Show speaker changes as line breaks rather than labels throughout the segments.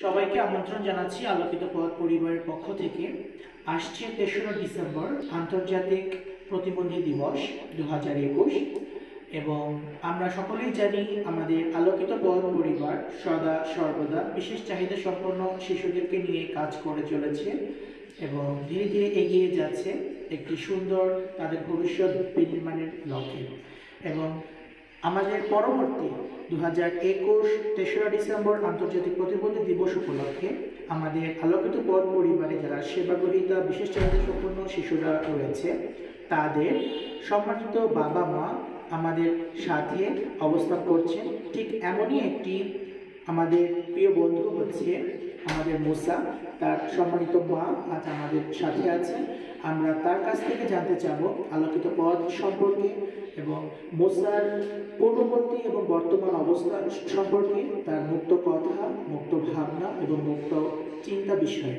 সবাইকে আমন্ত্রণ জানাচ্ছি আলোকিত পথ পরিবারের পক্ষ থেকে। আসছে ৩রা ডিসেম্বর আন্তর্জাতিক প্রতিবন্ধী দিবস ২০২১ এবং আমরা সকলেই জানি আমাদের আলোকিত পথ পরিবার সদা সর্বদা বিশেষ চাহিদা সম্পন্ন শিশুদেরকে নিয়ে কাজ করে চলেছে এবং ধীরে ধীরে এগিয়ে যাচ্ছে একটি সুন্দর তাদের ভবিষ্যৎ বিনির্মাণের লক্ষ্যে। এবং আমাদের পরবর্তী ২০২১ ৩রা ডিসেম্বর আন্তর্জাতিক প্রতিবন্ধী দিবস উপলক্ষে আমাদের আলোকিত পথ পরিবারে যারা সেবাগ্রহীতা বিশেষ চাহিদা সম্পন্ন শিশুরা রয়েছে তাদের সম্মানিত বাবা মা আমাদের সাথে অবস্থান করছেন। ঠিক এমনই একটি আমাদের প্রিয় বন্ধু হচ্ছে আমাদের মুসা, তার সম্মানিত মা আজ আমাদের সাথে আছেন। আমরা তার কাছ থেকে জানতে চাবো আলোকিত পথ সম্পর্কে এবং মুসার পূর্ববর্তী এবং বর্তমান অবস্থা সম্পর্কে, তার মুক্ত কথা, মুক্ত ভাবনা এবং মুক্ত চিন্তা বিষয়ে।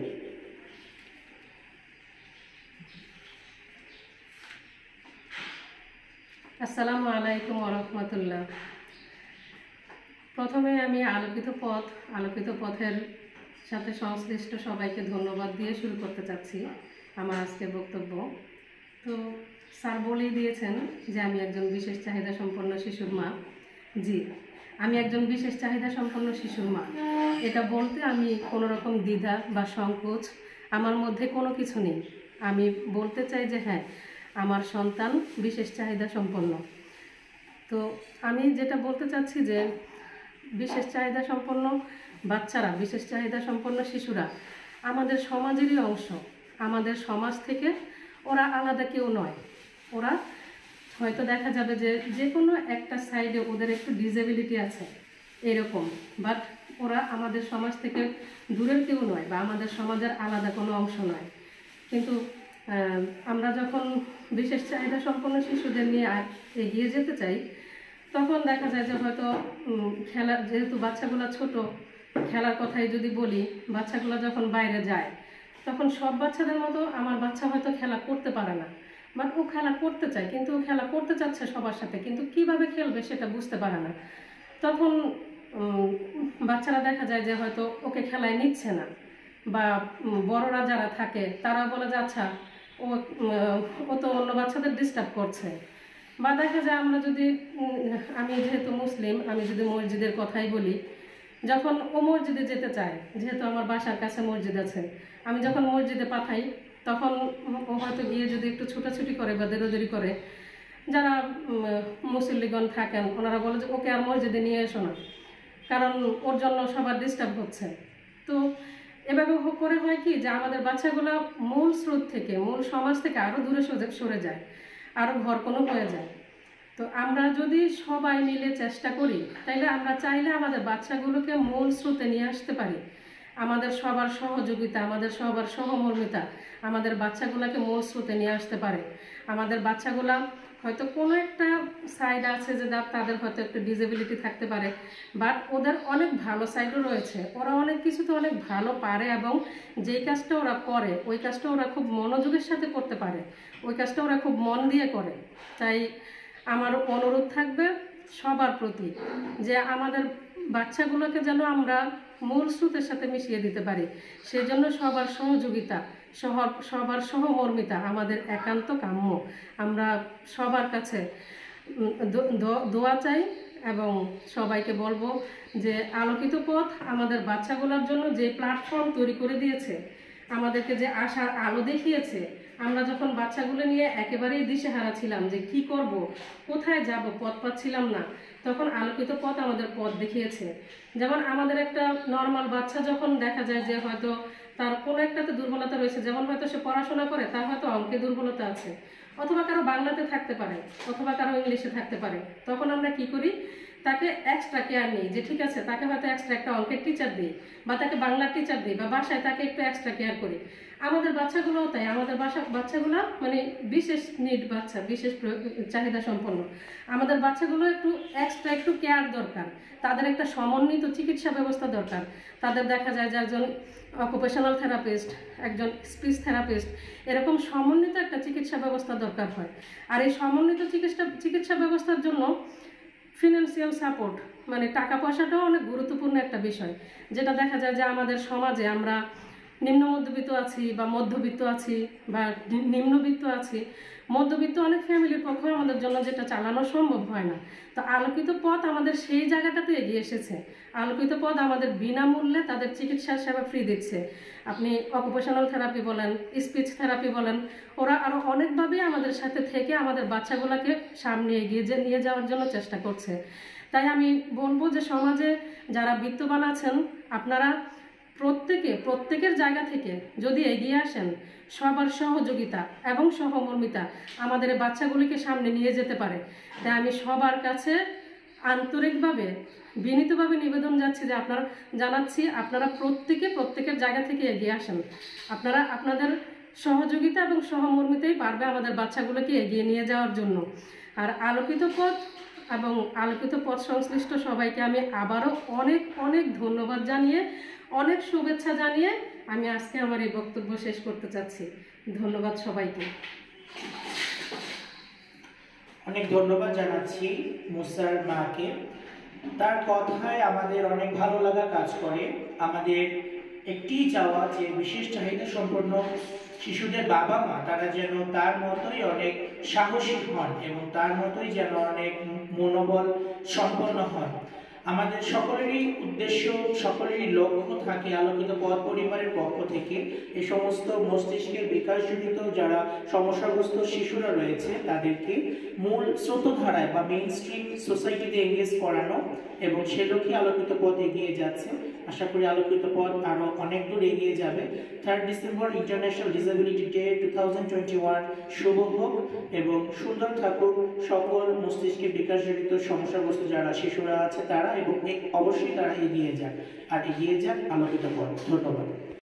আসসালামু আলাইকুম ওয়া রাহমাতুল্লাহ। প্রথমে আমি আলোকিত পথের সাথে সংশ্লিষ্ট সবাইকে ধন্যবাদ দিয়ে শুরু করতে চাচ্ছি আমার আজকের বক্তব্য। তো স্যার বলেই দিয়েছেন যে আমি একজন বিশেষ চাহিদা সম্পন্ন শিশুর মা। জি, আমি একজন বিশেষ চাহিদা সম্পন্ন শিশুর মা। এটা বলতে আমি কোনো রকম দ্বিধা বা সংকোচ আমার মধ্যে কোনো কিছু নেই। আমি বলতে চাই যে হ্যাঁ, আমার সন্তান বিশেষ চাহিদা সম্পন্ন। তো আমি যেটা বলতে চাচ্ছি যে বিশেষ চাহিদা সম্পন্ন বাচ্চারা, বিশেষ চাহিদা সম্পন্ন শিশুরা আমাদের সমাজেরই অংশ। আমাদের সমাজ থেকে ওরা আলাদা কেউ নয়। ওরা হয়তো দেখা যাবে যে যে কোনো একটা সাইডে ওদের একটু ডিসেবিলিটি আছে এরকম, বাট ওরা আমাদের সমাজ থেকে দূরের কেউ নয় বা আমাদের সমাজের আলাদা কোনো অংশ নয়। কিন্তু আমরা যখন বিশেষ চাহিদা সম্পন্ন শিশুদের নিয়ে এগিয়ে যেতে চাই তখন দেখা যায় যে হয়তো খেলার, যেহেতু বাচ্চাগুলো ছোট, খেলার কথাই যদি বলি, বাচ্চাগুলো যখন বাইরে যায় তখন সব বাচ্চাদের মতো আমার বাচ্চা হয়তো খেলা করতে পারে না, বাট ও খেলা করতে চায়, কিন্তু ও খেলা করতে চাচ্ছে সবার সাথে, কিন্তু কিভাবে খেলবে সেটা বুঝতে পারে না। তখন বাচ্চারা দেখা যায় যে হয়তো ওকে খেলায় নিচ্ছে না, বা বড়রা যারা থাকে তারা বলে যে আচ্ছা ও তো অন্য বাচ্চাদের ডিস্টার্ব করছে। বা দেখা যায় আমি যেহেতু মুসলিম, আমি যদি মসজিদের কথাই বলি, যখন ও মসজিদে যেতে চায়, যেহেতু আমার বাসার কাছে মসজিদ আছে, আমি যখন মসজিদে পাঠাই তখন ও হয়তো গিয়ে যদি একটু ছুটাছুটি করে বা দেরোদেরি করে, যারা মুসল্লিগণ থাকেন ওনারা বলে যে ওকে আর মসজিদে নিয়ে এসো না, কারণ ওর জন্য সবার ডিস্টার্ব হচ্ছে। তো এভাবে করে হয় কি যে আমাদের বাচ্চাগুলো মূল স্রোত থেকে, মূল সমাজ থেকে আরও দূরে সরে যায়, আরও ঘরকোনো হয়ে যায়। তো আমরা যদি সবাই মিলে চেষ্টা করি তাইলে আমরা চাইলে আমাদের বাচ্চাগুলোকে মূল স্রোতে নিয়ে আসতে পারি। আমাদের সবার সহযোগিতা, আমাদের সবার সহমর্মিতা আমাদের বাচ্চাগুলোকে মূল স্রোতে নিয়ে আসতে পারে। আমাদের বাচ্চাগুলা হয়তো কোনো একটা সাইড আছে যে তাদের হয়তো একটু ডিসেবিলিটি থাকতে পারে, বাট ওদের অনেক ভালো সাইডও রয়েছে। ওরা অনেক কিছুতে অনেক ভালো পারে এবং যেই কাজটা ওরা করে ওই কাজটা ওরা খুব মনোযোগের সাথে করতে পারে, ওই কাজটা ওরা খুব মন দিয়ে করে। তাই আমার অনুরোধ থাকবে সবার প্রতি যে আমাদের বাচ্চাগুলোকে যেন আমরা মূল স্রোতের সাথে মিশিয়ে দিতে পারি। সেজন্য সবার সহযোগিতা, সবার সহমর্মিতা আমাদের একান্ত কাম্য। আমরা সবার কাছে দোয়া চাই এবং সবাইকে বলবো যে আলোকিত পথ আমাদের বাচ্চাগুলোর জন্য যে প্ল্যাটফর্ম তৈরি করে দিয়েছে, আমাদেরকে যে আশার আলো দেখিয়েছে। আমরা যখন বাচ্চাগুলো নিয়ে একেবারেই দিশেহারা ছিলাম যে কি করব, কোথায় যাব, পথ পাচ্ছিলাম না, তখন আলোকিত পথ আমাদের পথ দেখিয়েছে। যেমন আমাদের একটা নর্মাল বাচ্চা যখন দেখা যায় যে হয়তো তার কোনো একটাতে দুর্বলতা রয়েছে, যেমন হয়তো সে পড়াশোনা করে, তার হয়তো অঙ্কে দুর্বলতা আছে, অথবা কারো বাংলাতে থাকতে পারে, অথবা কারো ইংলিশে থাকতে পারে, তখন আমরা কি করি, তাকে এক্সট্রা কেয়ার নিই যে ঠিক আছে তাকে হয়তো এক্সট্রা একটা অঙ্কের টিচার দিই বা তাকে বাংলার টিচার দিই বা বাসায় তাকে একটু এক্সট্রা কেয়ার করি। আমাদের বাচ্চাগুলোও তাই, আমাদের বাচ্চাগুলো মানে বিশেষ নিড বাচ্চা, বিশেষ চাহিদা সম্পন্ন। আমাদের বাচ্চাগুলো একটু কেয়ার দরকার, তাদের একটা সমন্বিত চিকিৎসা ব্যবস্থা দরকার। তাদের দেখা যায় যে একজন অকুপেশনাল থেরাপিস্ট, একজন স্পিচ থেরাপিস্ট, এরকম সমন্বিত একটা চিকিৎসা ব্যবস্থা দরকার হয়। আর এই সমন্বিত চিকিৎসা ব্যবস্থার জন্য ফিনান্সিয়াল সাপোর্ট, মানে টাকা পয়সাটাও অনেক গুরুত্বপূর্ণ একটা বিষয়, যেটা দেখা যায় যে আমাদের সমাজে আমরা নিম্ন মধ্যবিত্ত আছি বা মধ্যবিত্ত আছি বা নিম্নবিত্ত আছি। মধ্যবিত্ত অনেক ফ্যামিলির পক্ষে আমাদের জন্য যেটা চালানো সম্ভব হয় না। তো আলোকিত পথ আমাদের সেই জায়গাটাতে এগিয়ে এসেছে। আলোকিত পথ আমাদের বিনামূল্যে তাদের চিকিৎসা সেবা ফ্রি দিচ্ছে। আপনি অকুপেশনাল থেরাপি বলেন, স্পিচ থেরাপি বলেন, ওরা আরও অনেকভাবেই আমাদের সাথে থেকে আমাদের বাচ্চাগুলোকে সামনে এগিয়ে নিয়ে যাওয়ার জন্য চেষ্টা করছে। তাই আমি বলবো যে সমাজে যারা বিত্তবান আছেন, আপনারা প্রত্যেকের জায়গা থেকে যদি এগিয়ে আসেন, সবার সহযোগিতা এবং সহমর্মিতা আমাদের বাচ্চাগুলিকে সামনে নিয়ে যেতে পারে। তাই আমি সবার কাছে আন্তরিকভাবে বিনীতভাবে নিবেদন জানাচ্ছি আপনারা প্রত্যেকের জায়গা থেকে এগিয়ে আসেন। আপনারা আপনাদের সহযোগিতা এবং সহমর্মিতাই পারবে আমাদের বাচ্চাগুলোকে এগিয়ে নিয়ে যাওয়ার জন্য। আর আলোকিত পথ এবং আলোকিত পথ সংশ্লিষ্ট সবাইকে আমি আবারও অনেক ধন্যবাদ জানিয়ে, অনেক শুভেচ্ছা জানিয়ে আমি আজকে আমার এই বক্তব্য শেষ করতে চাচ্ছি। ধন্যবাদ সবাইকে।
অনেক ধন্যবাদ জানাচ্ছি মুসার মাকে। তার কথায় আমাদের অনেক ভালো লাগা কাজ করে। আমাদের একটি চাওয়া যে বিশেষ চাহিদা সম্পন্ন শিশুদের বাবা মা তারা যেন তার মতোই অনেক সাহসী হন এবং তার মতোই যেন অনেক মনোবল সম্পন্ন হন। আমাদের সকলেরই উদ্দেশ্য, সকলেরই লক্ষ্য থাকে আলোকিত পথ পরিবারের পক্ষ থেকে এই সমস্ত মস্তিষ্কের বিকাশজনিত যারা সমস্যাগ্রস্ত শিশুরা রয়েছে তাদেরকে মূল স্রোতধারায় বা মেইন স্ট্রিম সোসাইটিতে এঙ্গেজ করানো, এবং সে লক্ষ্যে আলোকিত পথ এগিয়ে যাচ্ছে। আশা করি আলোকিত পথ আরও অনেক দূর এগিয়ে যাবে। 3 ডিসেম্বর ইন্টারন্যাশনাল ডিসেবিলিটি ডে 2021 শুভ হোক এবং সুন্দর থাকুক সকল মস্তিষ্কের বিকাশজনিত সমস্যাগ্রস্ত যারা শিশুরা আছে তারা, এবং অবশ্যই তারা এগিয়ে যাক আলোকিত পথ। ধন্যবাদ।